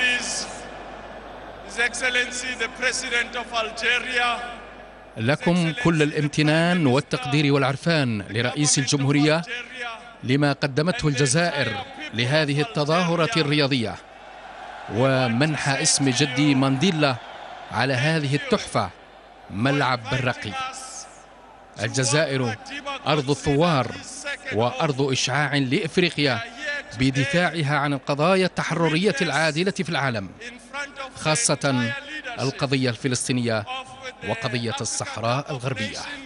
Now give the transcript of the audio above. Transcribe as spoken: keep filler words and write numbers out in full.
Excellencies, His Excellency the President of Algeria. لكم كل الامتنان والتقدير والعرفان لرئيس الجمهورية لما قدمته الجزائر لهذه التظاهرة الرياضية، ومنح اسم جدي مانديلا على هذه التحفة ملعب برقي. الجزائر أرض الثوار وأرض إشعاع لإفريقيا بدفاعها عن القضايا التحررية العادلة في العالم، خاصة القضية الفلسطينية وقضية الصحراء الغربية.